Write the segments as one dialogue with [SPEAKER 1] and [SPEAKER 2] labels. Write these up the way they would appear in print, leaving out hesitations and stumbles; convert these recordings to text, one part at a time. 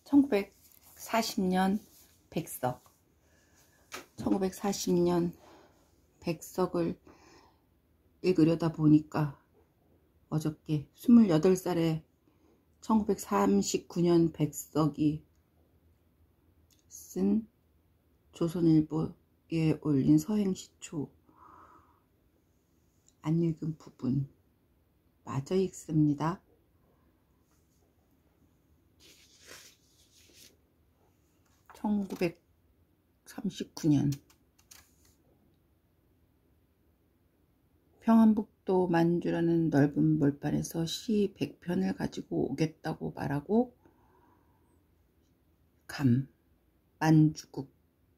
[SPEAKER 1] 1940년 백석. 1940년 백석을 읽으려다 보니까 어저께 28살에 1939년 백석이 쓴 조선일보에 올린 서행시초 안 읽은 부분 마저 읽습니다. 1939년 평안북도 만주라는 넓은 몰판에서 시 100편을 가지고 오겠다고 말하고 만주국에서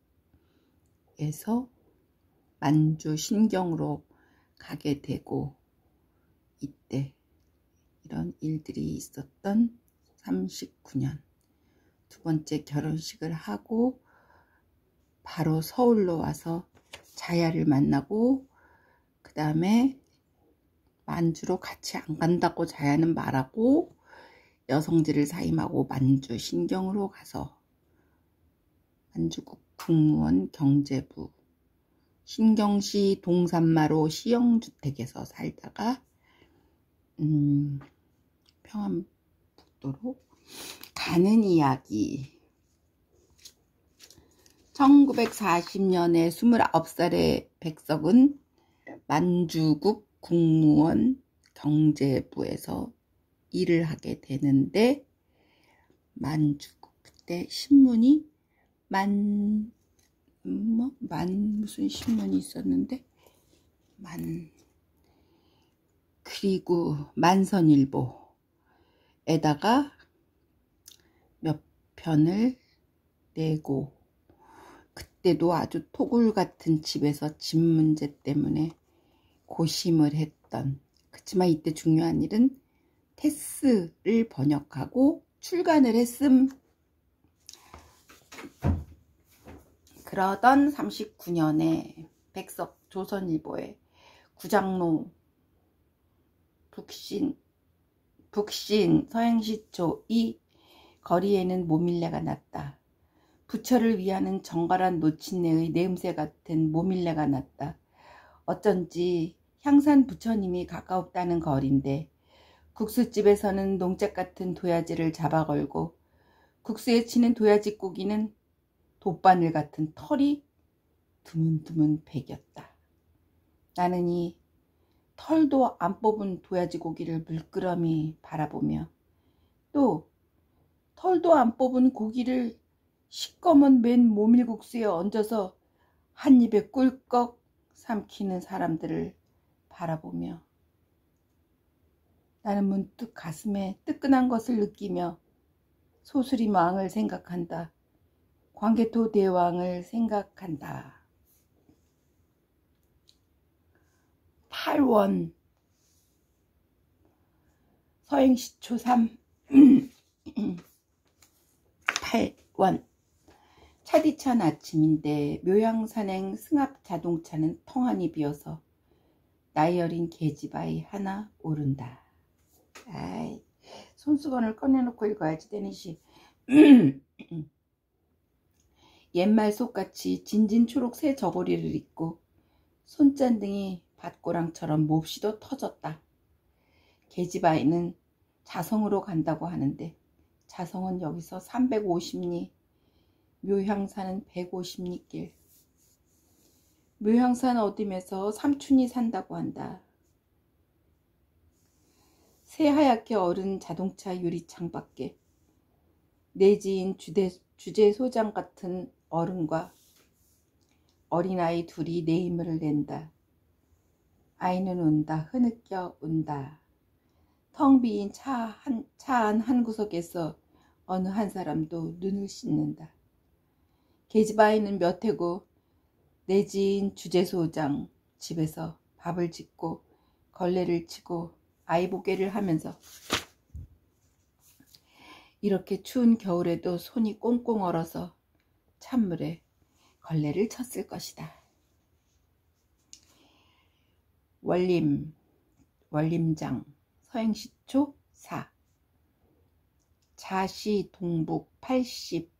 [SPEAKER 1] 만주 신경으로 가게 되고, 이때 이런 일들이 있었던 39년 두 번째 결혼식을 하고 바로 서울로 와서 자야를 만나고, 그 다음에 만주로 같이 안 간다고 자야는 말하고 여성들을 사임하고 만주 신경으로 가서 만주국 국무원 경제부 신경시 동산마로 시영주택에서 살다가 평안북도로 가는 이야기. 1940년에 29살의 백석은 만주국 국무원 경제부에서 일을 하게 되는데, 만주국 그때 신문이 무슨 신문이 있었는데, 그리고 만선일보에다가 몇 편을 내고, 그때도 아주 토굴 같은 집에서 집 문제 때문에 고심을 했던, 그치만 이때 중요한 일은 테스를 번역하고 출간을 했음. 그러던 39년에 백석 조선일보에 구장로 북신 서행시초 이 거리에는 모밀레가 났다. 부처를 위하는 정갈한 노친네의 냄새 같은 모밀레가 났다. 어쩐지 향산 부처님이 가까웠다는 거리인데, 국수집에서는 농짝 같은 도야지를 잡아 걸고 국수에 치는 도야지 고기는 돗바늘 같은 털이 드문드문 배겼다. 나는 이 털도 안 뽑은 도야지 고기를 물끄러미 바라보며, 또 털도 안 뽑은 고기를 시꺼먼 맨 모밀국수에 얹어서 한 입에 꿀꺽 삼키는 사람들을 바라보며, 나는 문득 가슴에 뜨끈한 것을 느끼며 소수림 왕을 생각한다. 광개토 대왕을 생각한다. 8원 서행시초 3 8원 차디찬 아침인데 묘향산행 승합 자동차는 텅하니 비어서 나이 어린 계집아이 하나 오른다. 아이, 손수건을 꺼내놓고 읽어야지 되는 시. 옛말 속같이 진진초록 새 저고리를 입고 손잔등이 밭고랑처럼 몹시도 터졌다. 계집아이는 자성으로 간다고 하는데 자성은 여기서 350리, 묘향산은 150리 길. 묘향산 어dim에서 삼촌이 산다고 한다. 새하얗게 어른 자동차 유리창 밖에 내지인 주제소장 같은 어른과 어린아이 둘이 내임을 낸다. 아이는 운다. 흐느껴 운다. 텅 비인 차 안 한 구석에서 어느 한 사람도 눈을 씻는다. 계집아이는 몇 해고 내지인 주제소장 집에서 밥을 짓고 걸레를 치고 아이보개를 하면서 이렇게 추운 겨울에도 손이 꽁꽁 얼어서 찬물에 걸레를 쳤을 것이다. 월림장 서행시초 4 자시 동북 80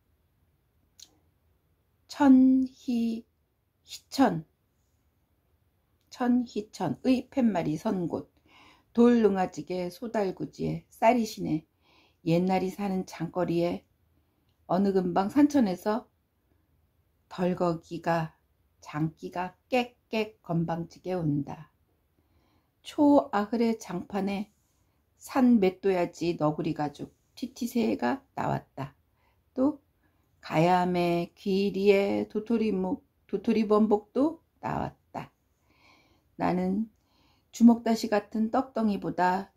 [SPEAKER 1] 천희천의 팻말이 선 곳 돌능아지게 소달구지에 쌀이시네 옛날이 사는 장거리에 어느 근방 산천에서 덜거기가 장기가 깨깨 건방지게 온다. 초아흐레 장판에 산 맷도야지 너구리 가죽 티티새가 나왔다. 또 가야매 귀리에 도토리범복도 나왔다. 나는 주먹다시 같은 떡덩이보다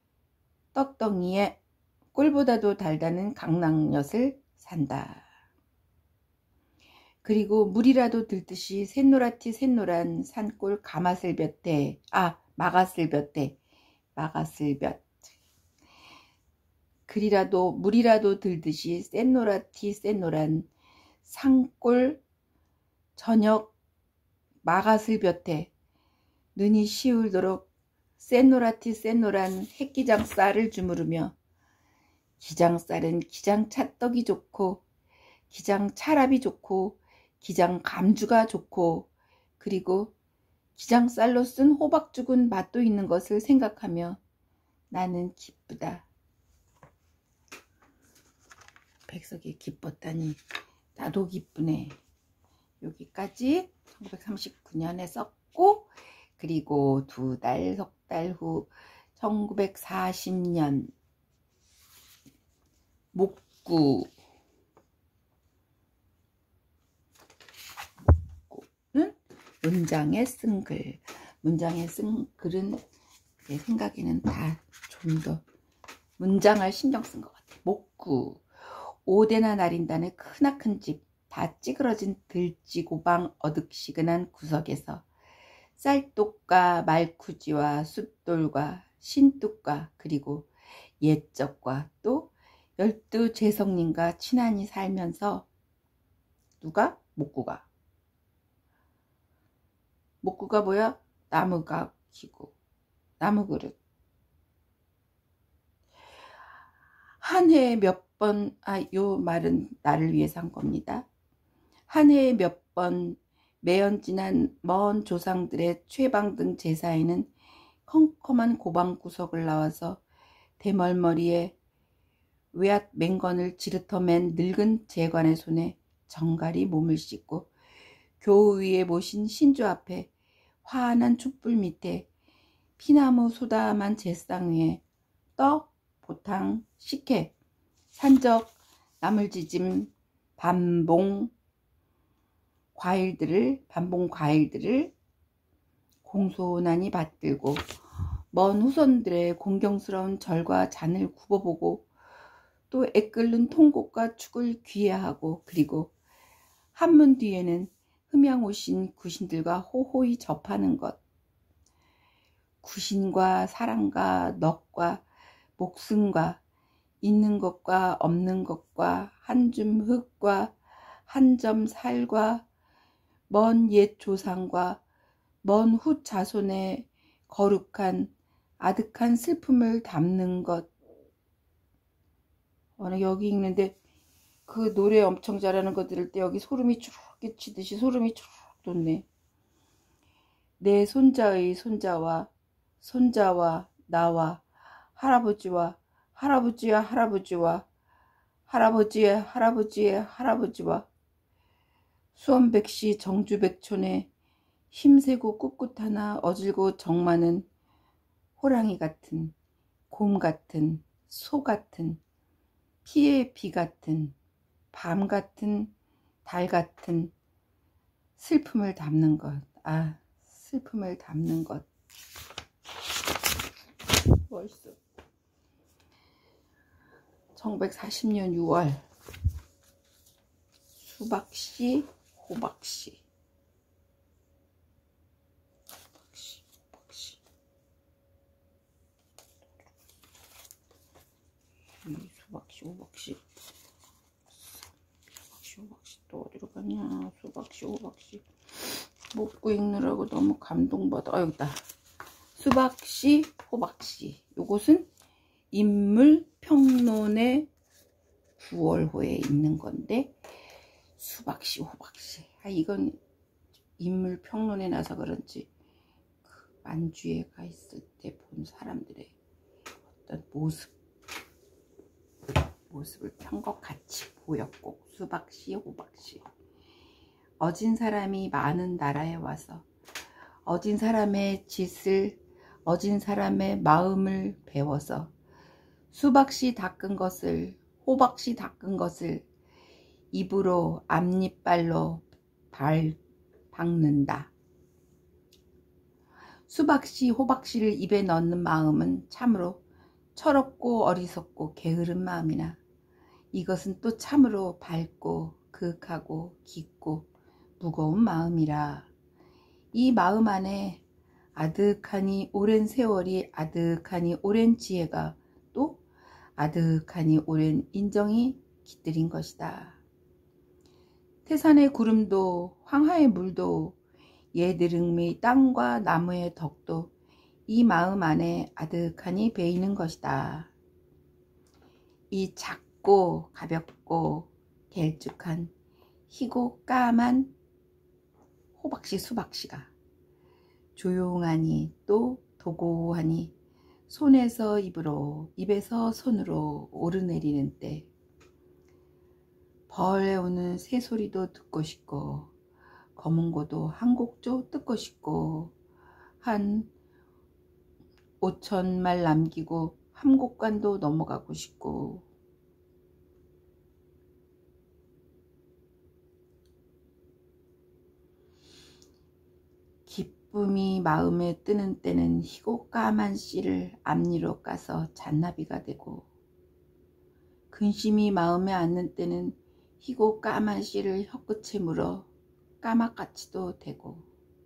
[SPEAKER 1] 떡덩이에 꿀보다도 달다는 강낭엿을 산다. 그리고 물이라도 들듯이 샛노랗디 샛노란 산골 가마슬볕에 마가슬볕에 마가슬볕 그리라도 물이라도 들듯이 샛노랗디 샛노란 산골 저녁 마가슬볕에 눈이 시울도록 샛노랗디 샛노란 햇기장쌀을 주무르며 기장쌀은 기장찰떡이 좋고 기장찰압이 좋고 기장감주가 좋고 그리고 기장쌀로 쓴 호박죽은 맛도 있는 것을 생각하며 나는 기쁘다. 백석이 기뻤다니 나도 기쁘네. 여기까지 1939년에 썼고 그리고 석 달 후 1940년 목구는 문장에 쓴 글. 문장에 쓴 글은 내 생각에는 다 좀 더 문장을 신경 쓴 것 같아. 목구. 5대나 나린다는 크나큰 집, 다 찌그러진 들쥐고방 어둑시근한 구석에서 쌀독과 말쿠지와 숫돌과 신뚝과 그리고 옛적과 또 12재성님과 친하니 살면서 누가? 목구가. 목구가 뭐야? 나무가 기고 나무 그릇. 한 해에 몇 번, 요 말은 나를 위해서 한 겁니다. 한 해에 몇 번 매연 지난 먼 조상들의 최방 등 제사에는 컴컴한 고방 구석을 나와서 대멀머리에 외앗 맹건을 지르터 맨 늙은 제관의 손에 정갈이 몸을 씻고 교우 위에 모신 신주 앞에 환한 촛불 밑에 피나무 소담한 제상 위에 떡, 보탕, 식혜, 산적, 나물지짐, 반봉 과일들을 공손하니 받들고 먼 후손들의 공경스러운 절과 잔을 굽어보고 또 애끓는 통곡과 축을 귀해하고 그리고 한문 뒤에는 흠양 오신 구신들과 호호히 접하는 것. 구신과 사랑과 넋과 목숨과 있는 것과 없는 것과 한 줌 흙과 한 점 살과 먼 옛 조상과 먼 후 자손의 거룩한 아득한 슬픔을 담는 것. 여기 읽는데 그 노래 엄청 잘하는 거 들을 때 여기 소름이 쭉 끼치듯이 소름이 쭉 돋네. 내 손자의 손자와 나와 할아버지와 할아버지의 할아버지와 할아버지의 할아버지의 할아버지와 수원백시 정주백촌에 힘세고 꿋꿋하나 어질고 정 많은 호랑이 같은 곰 같은 소 같은 피의 비 같은 밤 같은 달 같은 슬픔을 담는 것. 슬픔을 담는 것. 멋있어. 1940년 6월 수박씨, 호박씨. 수박씨, 호박씨. 호박씨 또 어디로 갔냐? 수박씨, 호박씨. 먹고 읽느라고 너무 감동받아. 여기다. 수박씨, 호박씨. 요것은 인물 평론의 9월호에 있는 건데 수박씨 호박씨, 이건 인물 평론에 나서 그런지 그 만주에 가 있을 때 본 사람들의 어떤 모습을 편 것 같이 보였고, 수박씨 호박씨. 어진 사람이 많은 나라에 와서 어진 사람의 짓을, 어진 사람의 마음을 배워서 수박씨 닦은 것을, 호박씨 닦은 것을 입으로 앞니빨로 박는다. 수박씨 호박씨를 입에 넣는 마음은 참으로 철없고 어리석고 게으른 마음이나 이것은 또 참으로 밝고 그윽하고 깊고 무거운 마음이라. 이 마음 안에 아득하니 오랜 세월이, 아득하니 오랜 지혜가, 또 아득하니 오랜 인정이 깃들인 것이다. 태산의 구름도 황하의 물도 예드릉미 땅과 나무의 덕도 이 마음 안에 아득하니 배이는 것이다. 이 작고 가볍고 길쭉한 희고 까만 호박씨 수박씨가 조용하니 또 도고하니 손에서 입으로, 입에서 손으로 오르내리는 때 벌레오는 새소리도 듣고 싶고 검은고도 한 곡조 뜯고 싶고 한 5,000말 남기고 함곡간도 넘어가고 싶고, 기쁨이 마음에 뜨는 때는 희고 까만 씨를 앞니로 까서 잔나비가 되고, 근심이 마음에 앉는 때는 희고 까만 씨를 혀끝에 물어 까마까치도 되고,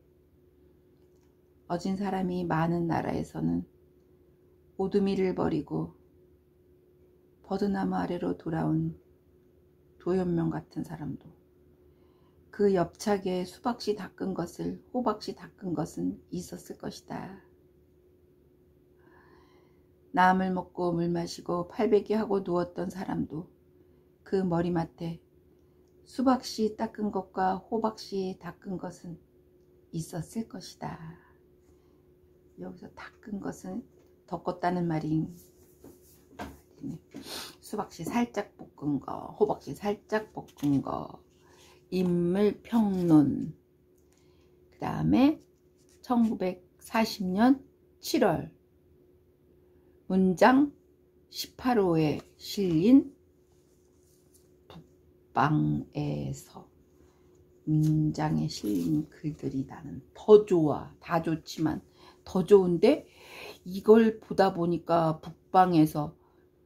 [SPEAKER 1] 어진 사람이 많은 나라에서는 오두미를 버리고 버드나무 아래로 돌아온 도연명 같은 사람도 그 옆차게 수박씨 닦은 것을, 호박씨 닦은 것은 있었을 것이다. 나물 먹고 물 마시고 팔베기 하고 누웠던 사람도 그 머리맡에 수박씨 닦은 것과 호박씨 닦은 것은 있었을 것이다. 여기서 닦은 것은 덮었다는 말이, 수박씨 살짝 볶은 거, 호박씨 살짝 볶은 거, 인물평론. 그 다음에 1940년 7월 문장 18호에 실린 북방에서, 문장에 실린 글들이 나는 더 좋아. 다 좋지만 더 좋은데, 이걸 보다 보니까 북방에서,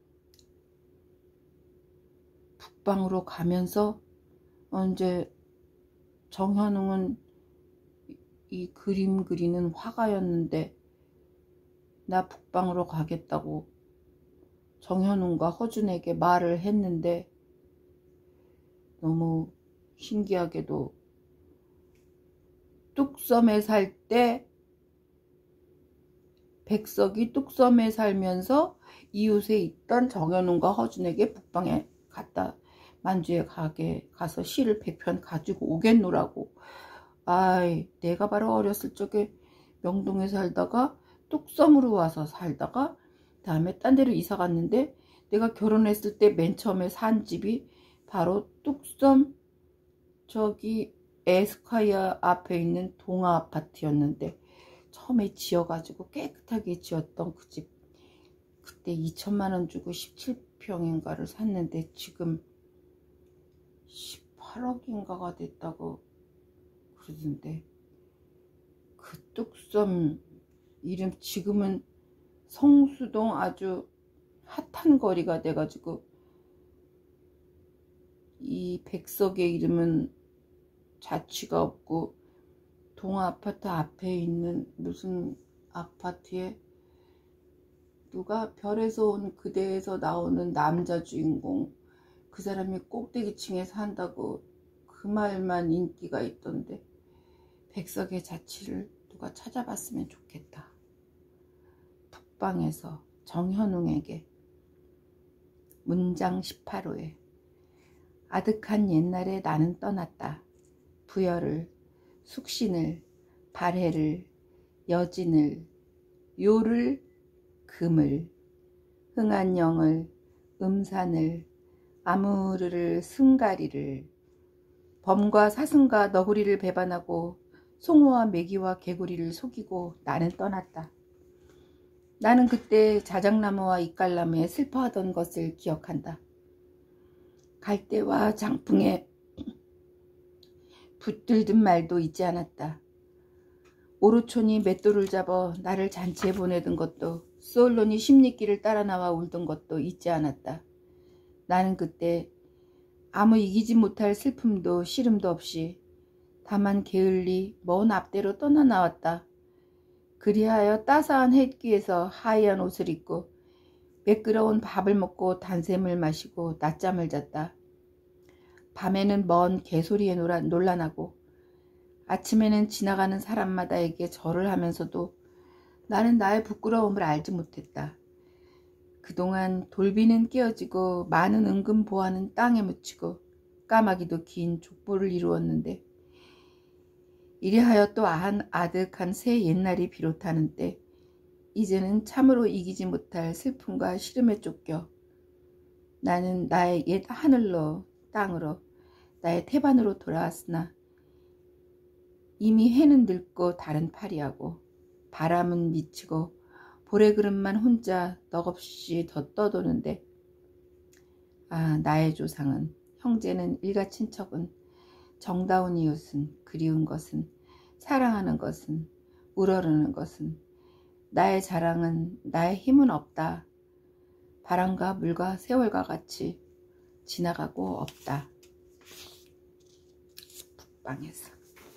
[SPEAKER 1] 북방으로 가면서 이제 정현웅은 이 그림 그리는 화가였는데 나 북방으로 가겠다고 정현웅과 허준에게 말을 했는데, 너무 신기하게도 뚝섬에 살 때 백석이 뚝섬에 살면서 이웃에 있던 정현웅과 허준에게 북방에 갔다, 만주에 가서 시를 100편 가지고 오겠노라고. 아이, 내가 바로 어렸을 적에 명동에 살다가 뚝섬으로 와서 살다가 다음에 딴 데로 이사 갔는데, 내가 결혼했을 때 맨 처음에 산 집이 바로 뚝섬 저기 에스콰이어 앞에 있는 동아 아파트였는데, 처음에 지어가지고 깨끗하게 지었던 그 집, 그때 2천만 원 주고 17평인가를 샀는데 지금 18억인가가 됐다고 그러던데, 그 뚝섬 이름 지금은 성수동 아주 핫한 거리가 돼가지고, 이 백석의 이름은 자취가 없고 동아 아파트 앞에 있는 무슨 아파트에 누가 별에서 온 그대에서 나오는 남자 주인공, 그 사람이 꼭대기층에 산다고 그 말만 인기가 있던데, 백석의 자취를 누가 찾아봤으면 좋겠다. 북방에서 정현웅에게 문장 18호에 아득한 옛날에 나는 떠났다. 부여를, 숙신을, 발해를, 여진을, 요를, 금을, 흥한영을, 음산을, 아무르를, 승가리를, 범과 사슴과 너구리를 배반하고 송어와 메기와 개구리를 속이고 나는 떠났다. 나는 그때 자작나무와 이깔나무에 슬퍼하던 것을 기억한다. 갈대와 장풍에 붙들든 말도 잊지 않았다. 오로촌이 맷돌을 잡아 나를 잔치에 보내던 것도, 수올론이 십리길을 따라 나와 울던 것도 잊지 않았다. 나는 그때 아무 이기지 못할 슬픔도 시름도 없이 다만 게을리 먼 앞대로 떠나 나왔다. 그리하여 따사한 햇귀에서 하얀 옷을 입고 매끄러운 밥을 먹고 단샘을 마시고 낮잠을 잤다. 밤에는 먼 개소리에 놀라나고 아침에는 지나가는 사람마다에게 절을 하면서도 나는 나의 부끄러움을 알지 못했다. 그동안 돌비는 깨어지고 많은 은금 보화는 땅에 묻히고 까마귀도 긴 족보를 이루었는데 이리하여 또 아득한 새 옛날이 비롯하는 때 이제는 참으로 이기지 못할 슬픔과 시름에 쫓겨 나는 나의 옛 하늘로 땅으로 나의 태반으로 돌아왔으나 이미 해는 늙고 달은 파리하고 바람은 미치고 볼의 그릇만 혼자 넋없이 더 떠도는데 나의 조상은, 형제는, 일가 친척은, 정다운 이웃은, 그리운 것은, 사랑하는 것은, 우러르는 것은, 나의 자랑은, 나의 힘은 없다. 바람과 물과 세월과 같이 지나가고 없다. 북방에서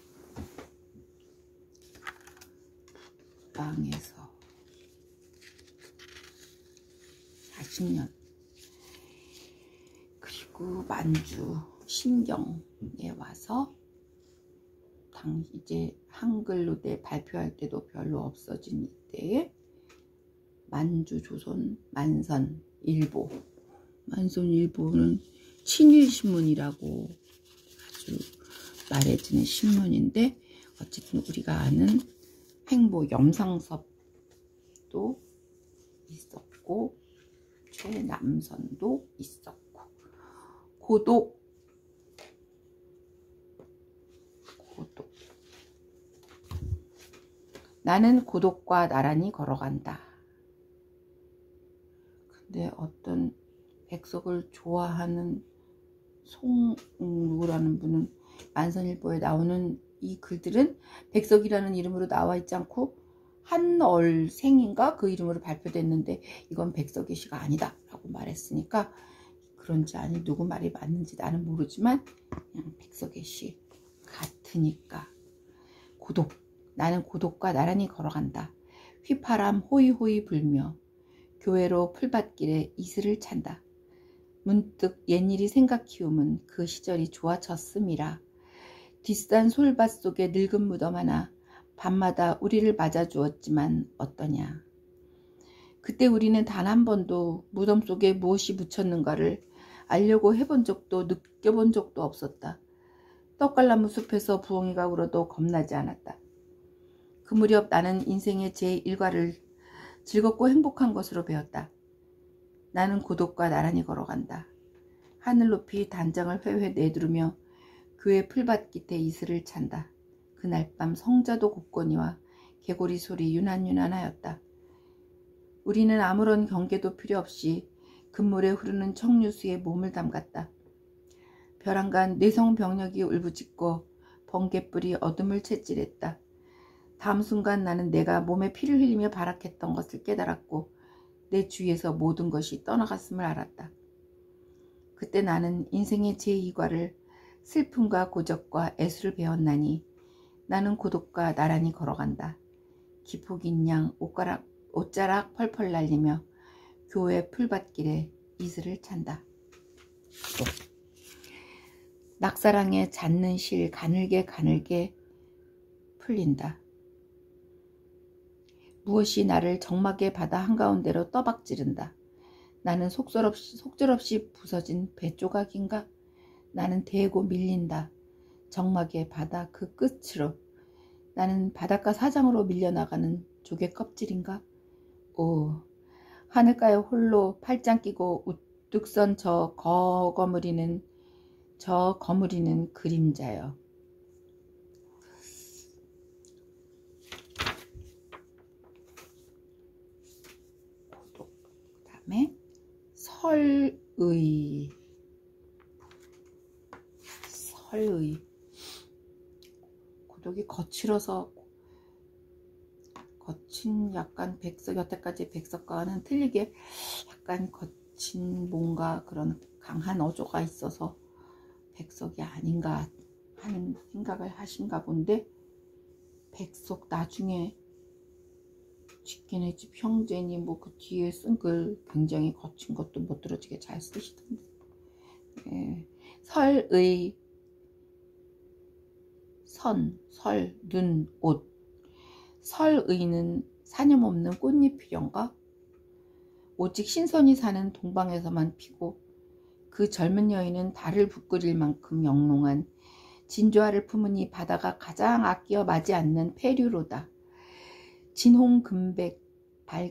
[SPEAKER 1] 40년. 그리고 만주 신경에 와서 이제 한글로 발표할 때도 별로 없어진 이때에 만주조선 만선일보. 만선일보는 친일신문이라고 아주 말해지는 신문인데 어쨌든 우리가 아는 횡보 염상섭도 있었고 최남선도 있었고 고독 나는 고독과 나란히 걸어간다. 근데 어떤 백석을 좋아하는 송우라는 분은 만선일보에 나오는 이 글들은 백석이라는 이름으로 나와 있지 않고 한얼생인가 그 이름으로 발표됐는데 이건 백석의 시가 아니다 라고 말했으니까 그런지 아니 누구 말이 맞는지 나는 모르지만 그냥 백석의 시 같으니까 고독. 나는 고독과 나란히 걸어간다. 휘파람 호이호이 불며 교회로 풀밭길에 이슬을 찬다. 문득 옛일이 생각히움은 그 시절이 좋아졌음이라. 뒷산 솔밭 속에 늙은 무덤 하나 밤마다 우리를 맞아주었지만 어떠냐. 그때 우리는 단 한 번도 무덤 속에 무엇이 묻혔는가를 알려고 해본 적도 느껴본 적도 없었다. 떡갈나무 숲에서 부엉이가 울어도 겁나지 않았다. 그 무렵 나는 인생의 제1과를 즐겁고 행복한 것으로 배웠다. 나는 고독과 나란히 걸어간다. 하늘 높이 단장을 회회 내두르며 교회 풀밭 깃에 이슬을 찬다. 그날 밤 성자도 곡거니와 개구리 소리 유난유난하였다. 우리는 아무런 경계도 필요 없이 금물에 흐르는 청류수에 몸을 담갔다. 벼랑간 뇌성병력이 울부짖고 번갯불이 어둠을 채찍했다. 다음 순간 나는 내가 몸에 피를 흘리며 발악했던 것을 깨달았고 내 주위에서 모든 것이 떠나갔음을 알았다. 그때 나는 인생의 제2과를 슬픔과 고적과 애수를 배웠나니 나는 고독과 나란히 걸어간다. 기폭인 양 옷자락 펄펄 날리며 교회 풀밭길에 이슬을 찬다. 낙사랑에 잦는 실 가늘게 풀린다. 무엇이 나를 적막의 바다 한가운데로 떠박지른다. 나는 속절없이 부서진 배 조각인가? 나는 대고 밀린다. 적막의 바다 그 끝으로. 나는 바닷가 사장으로 밀려나가는 조개 껍질인가? 오, 하늘가에 홀로 팔짱 끼고 우뚝 선 저 거무리는 그림자요. 고독. 그 다음에 설의. 고독이 거칠어서 거친 약간 백석, 여태까지 백석과는 틀리게 약간 거친 뭔가 그런 강한 어조가 있어서 백석이 아닌가 하는 생각을 하신가 본데, 백석 나중에 직계네 집 형제니 뭐 그 뒤에 쓴 글 굉장히 거친 것도 못 들어지게 잘 쓰시던데. 예. 설의. 설, 눈, 옷. 설의는 사념없는 꽃잎이련가? 오직 신선이 사는 동방에서만 피고 그 젊은 여인은 달을 부끄릴 만큼 영롱한 진조화를 품은 이 바다가 가장 아끼어 마지 않는 폐류로다. 진홍금백 발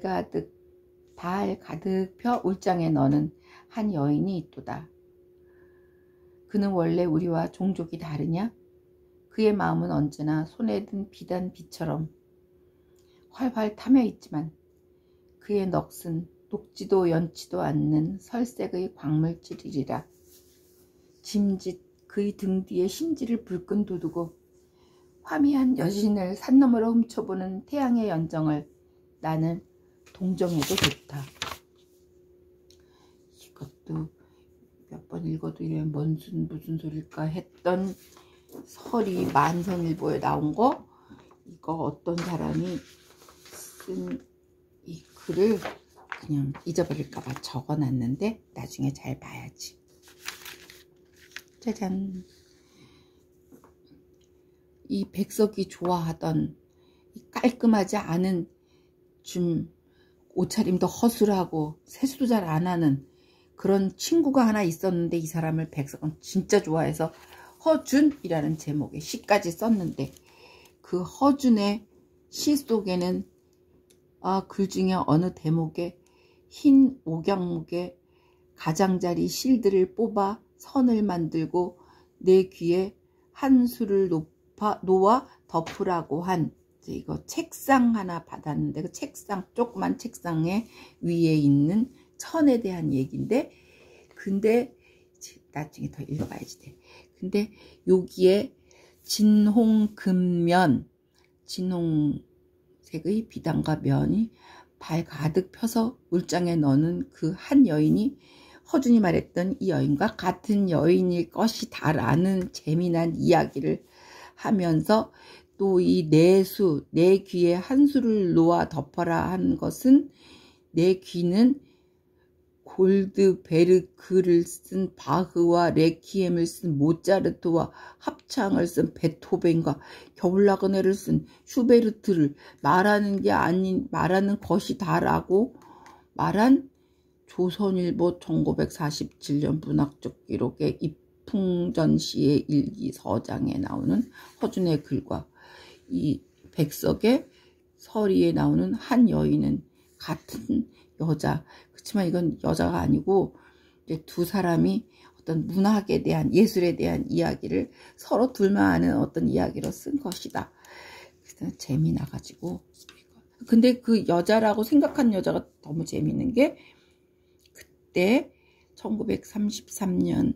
[SPEAKER 1] 가득 펴 울장에 너는 한 여인이 있도다. 그는 원래 우리와 종족이 다르냐? 그의 마음은 언제나 손에 든 비단 비처럼 활활 타며 있지만 그의 넋은 녹지도 연치도 않는 설색의 광물질이리라. 짐짓 그의 등 뒤에 심지를 불끈 돋우고 화미한 여신을 산 너머로 훔쳐보는 태양의 연정을 나는 동정해도 좋다. 이것도 몇 번 읽어도 이게 무슨 소릴까 했던 설이 만선일보에 나온 거, 이거 어떤 사람이 쓴 이 글을 그냥 잊어버릴까봐 적어놨는데 나중에 잘 봐야지. 짜잔. 이 백석이 좋아하던 깔끔하지 않은 좀 옷차림도 허술하고 세수도 잘 안 하는 그런 친구가 하나 있었는데, 이 사람을 백석은 진짜 좋아해서 허준이라는 제목의 시까지 썼는데, 그 허준의 시 속에는 글 중에 어느 대목에 흰 옥양목에 가장자리 실들을 뽑아 선을 만들고 내 귀에 한 수를 놓아 덮으라고 한, 이거 책상 하나 받았는데 그 책상, 조그만 책상에 위에 있는 천에 대한 얘기인데, 근데 나중에 더 읽어봐야지 돼. 근데 여기에 진홍금면, 진홍색의 비단과 면이 발 가득 펴서 물장에 넣는 그 한 여인이 허준이 말했던 이 여인과 같은 여인일 것이다라는 재미난 이야기를 하면서, 또 이 내수, 내 귀에 한 수를 놓아 덮어라 한 것은, 내 귀는 골드베르크를 쓴 바흐와 레퀴엠을 쓴 모차르트와 합창을 쓴 베토벤과 겨울나그네를 쓴 슈베르트를 말하는 게 아닌 말하는 것이다라고 말한 조선일보 1947년 문학적 기록의 이풍전시의 일기서장에 나오는 허준의 글과 이 백석의 서리에 나오는 한 여인은 같은 여자. 그렇지만 이건 여자가 아니고 이제 두 사람이 어떤 문학에 대한, 예술에 대한 이야기를 서로 둘만 아는 어떤 이야기로 쓴 것이다. 그래서 재미나가지고. 근데 그 여자라고 생각한 여자가 너무 재밌는 게, 그때 1933년에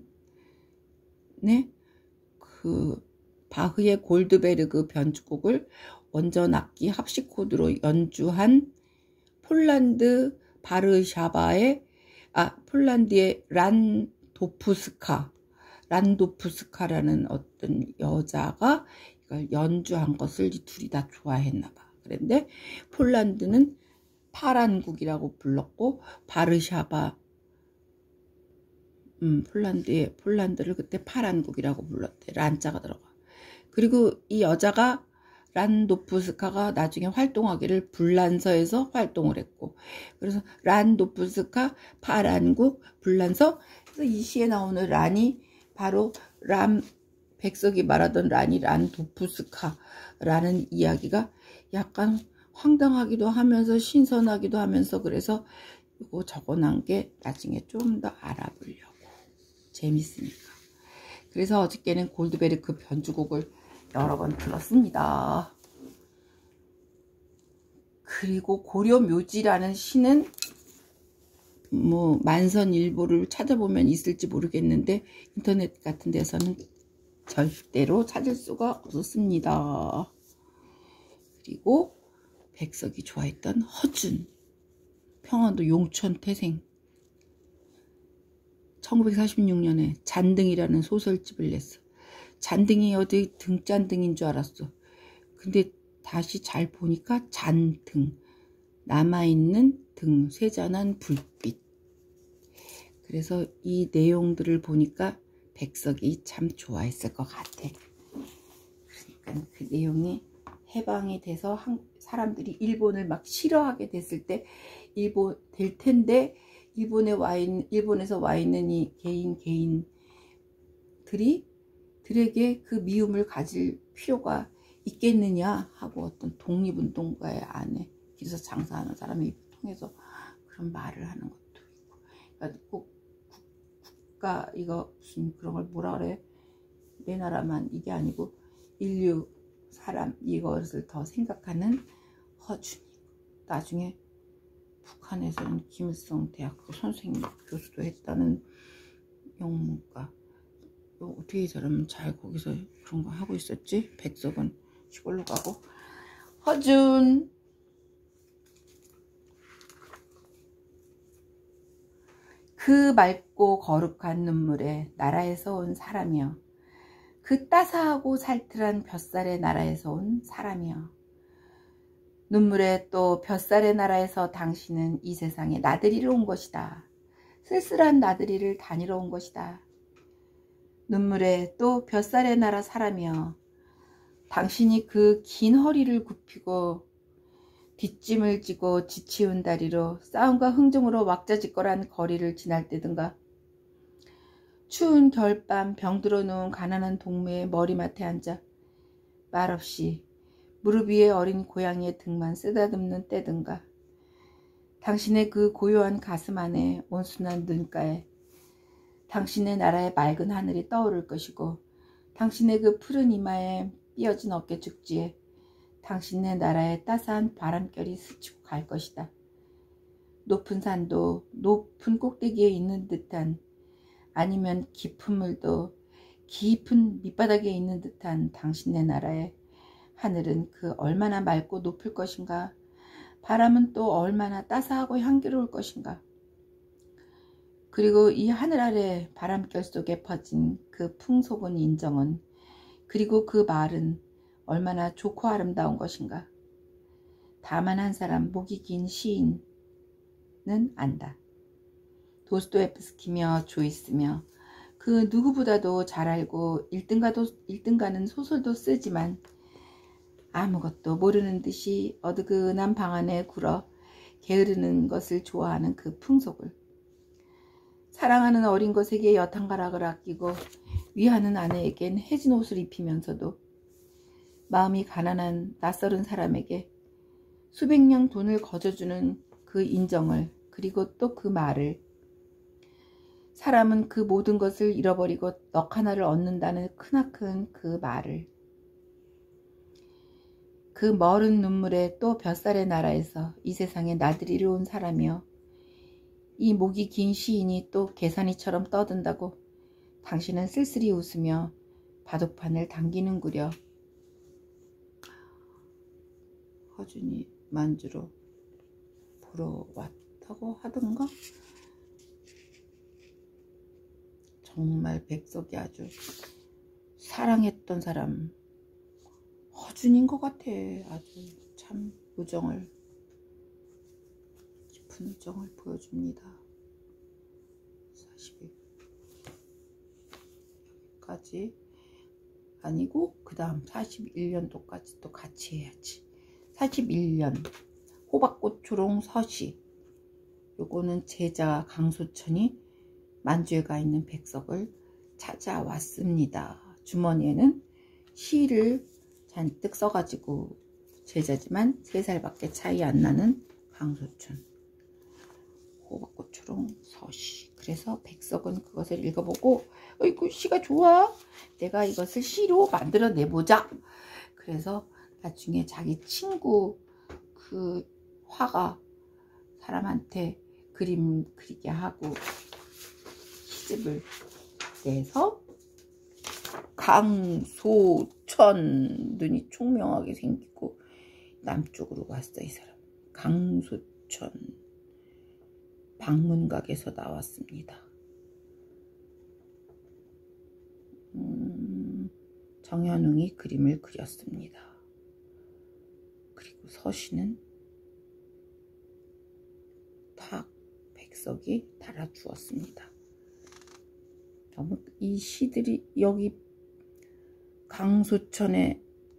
[SPEAKER 1] 그 바흐의 골드베르그 변주곡을 원전 악기 합식 코드로 연주한 폴란드 폴란드의 란도프스카라는 어떤 여자가 이걸 연주한 것을 이 둘이 다 좋아했나 봐. 그런데 폴란드는 파란국이라고 불렀고, 폴란드를 그때 파란국이라고 불렀대. 란자가 들어가. 그리고 이 여자가 란도프스카가 나중에 활동하기를 불란서에서 활동을 했고, 그래서 란도프스카, 파란국, 불란서. 그래서 이 시에 나오는 란이 바로 백석이 말하던 란이 란도프스카라는 이야기가 약간 황당하기도 하면서 신선하기도 하면서, 그래서 이거 적어놓은 게 나중에 좀 더 알아보려고. 재밌으니까. 그래서 어저께는 골드베르크 변주곡을 여러 번 들었습니다. 그리고 고려묘지라는 시는 뭐 만선일보를 찾아보면 있을지 모르겠는데 인터넷 같은 데서는 절대로 찾을 수가 없었습니다. 그리고 백석이 좋아했던 허준, 평안도 용천 태생, 1946년에 잔등이라는 소설집을 냈어. 잔등이 어디 등잔등인 줄 알았어. 근데 다시 잘 보니까 잔등, 남아있는 등, 쇠잔한 불빛. 그래서 이 내용들을 보니까 백석이 참 좋아했을 것 같아. 그러니까 그 내용이 해방이 돼서 사람들이 일본을 막 싫어하게 됐을 때 될 텐데, 일본에서 와 있는 이 개인들에게 그 미움을 가질 필요가 있겠느냐 하고 어떤 독립운동가의 아내, 길에서 장사하는 사람의 입을 통해서 그런 말을 하는 것도 있고. 그러니까 꼭 국가, 이거 무슨 그런 걸 뭐라 그래, 내 나라만 이게 아니고 인류 사람, 이것을 더 생각하는 허준이. 나중에 북한에서는 김일성 대학교 선생님, 교수도 했다는 영문가. 어떻게 저러면 잘 거기서 그런 거 하고 있었지? 백석은 시골로 가고. 허준, 그 맑고 거룩한 눈물에 나라에서 온 사람이여, 그 따사하고 살뜰한 볕살의 나라에서 온 사람이여, 눈물에 또 볕살의 나라에서 당신은 이 세상에 나들이를 온 것이다. 쓸쓸한 나들이를 다니러 온 것이다. 눈물에 또 볕살의 나라 사람이여, 당신이 그 긴 허리를 굽히고 뒷짐을 지고 지치운 다리로 싸움과 흥정으로 왁자지껄한 거리를 지날 때든가, 추운 겨울밤 병들어 누운 가난한 동무의 머리맡에 앉아 말없이 무릎 위에 어린 고양이의 등만 쓰다듬는 때든가, 당신의 그 고요한 가슴 안에 온순한 눈가에 당신의 나라의 맑은 하늘이 떠오를 것이고, 당신의 그 푸른 이마에 삐어진 어깨 축지에 당신의 나라의 따스한 바람결이 스치고 갈 것이다. 높은 산도 높은 꼭대기에 있는 듯한, 아니면 깊은 물도 깊은 밑바닥에 있는 듯한 당신의 나라의 하늘은 그 얼마나 맑고 높을 것인가. 바람은 또 얼마나 따스하고 향기로울 것인가. 그리고 이 하늘 아래 바람결 속에 퍼진 그 풍속은 인정은, 그리고 그 말은 얼마나 좋고 아름다운 것인가. 다만 한 사람, 목이 긴 시인은 안다. 도스토옙스키며 조이스며 그 누구보다도 잘 알고 1등가는 소설도 쓰지만 아무것도 모르는 듯이 어두근한 방 안에 굴어 게으르는 것을 좋아하는 그 풍속을, 사랑하는 어린 것에게 여탕가락을 아끼고 위하는 아내에겐 해진 옷을 입히면서도 마음이 가난한 낯설은 사람에게 수백냥 돈을 거저주는 그 인정을, 그리고 또 그 말을, 사람은 그 모든 것을 잃어버리고 넋 하나를 얻는다는 크나큰 그 말을, 그 멀은 눈물에 또 볕살의 나라에서 이 세상에 나들이를 온 사람이여, 이 목이 긴 시인이 또 계산이처럼 떠든다고 당신은 쓸쓸히 웃으며 바둑판을 당기는구려. 허준이 만주로 보러 왔다고 하던가? 정말 백석이 아주 사랑했던 사람 허준인 것 같아. 아주 참 깊은 우정을 보여줍니다. 40일까지 아니고 그 다음 41년도까지 또 같이 해야지. 41년 호박꽃 초롱 서시, 요거는 제자 강소천이 만주에 가 있는 백석을 찾아왔습니다. 주머니에는 시를 잔뜩 써가지고, 제자지만 3살밖에 차이 안 나는 강소춘, 호박꽃초롱 서시. 그래서 백석은 그것을 읽어보고, 어이구 시가 좋아, 내가 이것을 시로 만들어 내보자. 그래서 나중에 자기 친구 그 화가 사람한테 그림 그리게 하고 시집을 내서, 강소천, 눈이 총명하게 생기고 남쪽으로 왔어. 이 사람 강소천, 방문각에서 나왔습니다. 정현웅이 그림을 그렸습니다. 그리고 서시는 탁 백석이 달아주었습니다. 너무 이 시들이, 여기 강소천에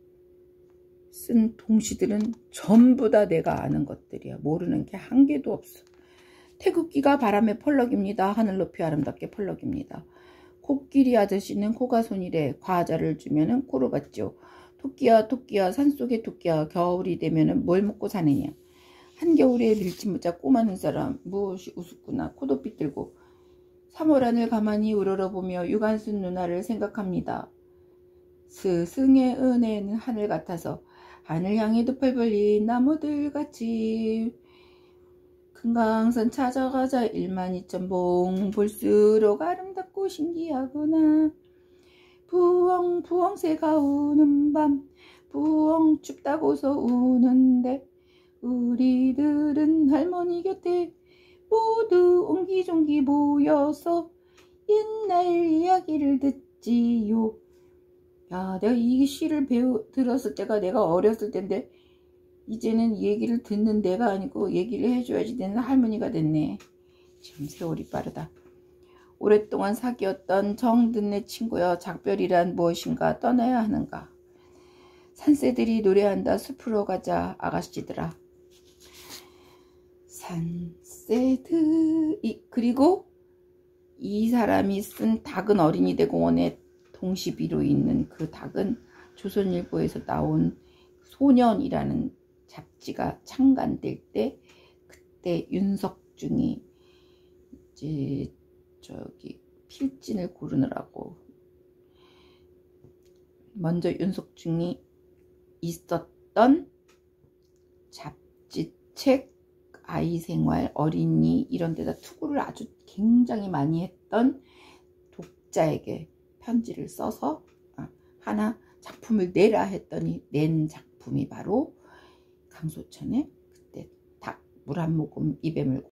[SPEAKER 1] 쓴 동시들은 전부 다 내가 아는 것들이야. 모르는 게 한 개도 없어. 태극기가 바람에 펄럭입니다. 하늘 높이 아름답게 펄럭입니다. 코끼리 아저씨는 코가 손이래. 과자를 주면은 코로 받죠. 토끼야 토끼야 산속의 토끼야, 겨울이 되면은 뭘 먹고 사느냐. 한겨울에 밀짚 모자 꼬마는 사람, 무엇이 우습구나. 코도 삐뚤고 3월 하늘 가만히 우러러보며 유관순 누나를 생각합니다. 스승의 은혜는 하늘 같아서 하늘 향해도 펄펄린 나무들같이. 금강산 찾아가자 12,000봉, 볼수록 아름답고 신기하구나. 부엉 부엉 새가 우는 밤, 부엉 춥다고서 우는데 우리들은 할머니 곁에 모두 옹기종기 모여서 옛날 이야기를 듣지요. 야, 내가 이 시를 들었을 때가 내가 어렸을 텐데, 이제는 얘기를 듣는 내가 아니고 얘기를 해줘야지 되는 할머니가 됐네. 참 세월이 빠르다. 오랫동안 사귀었던 정든네 친구여, 작별이란 무엇인가, 떠나야 하는가. 산새들이 노래한다. 숲으로 가자 아가씨들아. 산새들이. 그리고 이 사람이 쓴 닭은 어린이대 공원에 동시비로 있는 그 닭은 조선일보에서 나온 소년이라는 잡지가 창간될 때, 그때 윤석중이 이제 저기 필진을 고르느라고 먼저 윤석중이 있었던 잡지책, 아이생활, 어린이 이런 데다 투구를 아주 굉장히 많이 했던 독자에게 편지를 써서 하나 작품을 내라 했더니 낸 작품이 바로 강소천의 그때 닭 물 한 모금 입에 물고